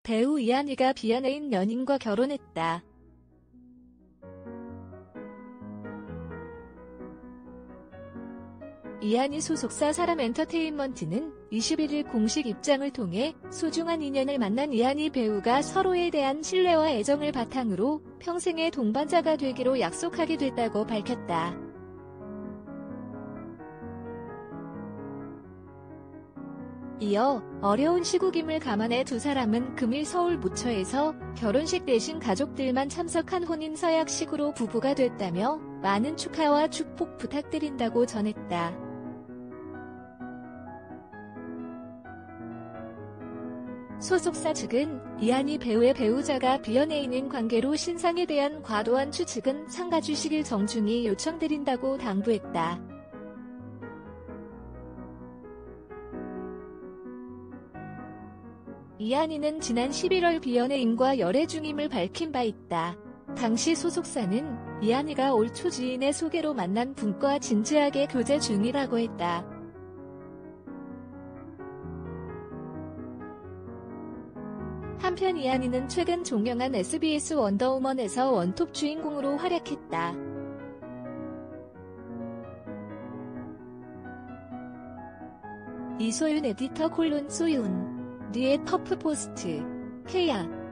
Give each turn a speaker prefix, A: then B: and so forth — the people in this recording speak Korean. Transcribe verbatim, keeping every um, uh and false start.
A: 배우 이한이가 비연예인 연인과 결혼했다. 이한이 소속사 사람엔터테인먼트는 이십일일 공식 입장을 통해 소중한 인연을 만난 이한이 배우가 서로에 대한 신뢰와 애정을 바탕으로 평생의 동반자가 되기로 약속하게 됐다고 밝혔다. 이어 어려운 시국임을 감안해 두 사람은 금일 서울 모처에서 결혼식 대신 가족들만 참석한 혼인 서약식으로 부부가 됐다며 많은 축하와 축복 부탁드린다고 전했다. 소속사 측은 이한이 배우의 배우자가 비연예인인 관계로 신상에 대한 과도한 추측은 삼가주시길 정중히 요청드린다고 당부했다. 이한이는 지난 십일월 비연예인과 열애 중임을 밝힌 바 있다. 당시 소속사는 이한이가 올 초 지인의 소개로 만난 분과 진지하게 교제 중이라고 했다. 한편 이한이는 최근 종영한 에스비에스 원더우먼에서 원톱 주인공으로 활약했다. 이소윤 에디터 콜론 소윤 리의 퍼프포스트 케이아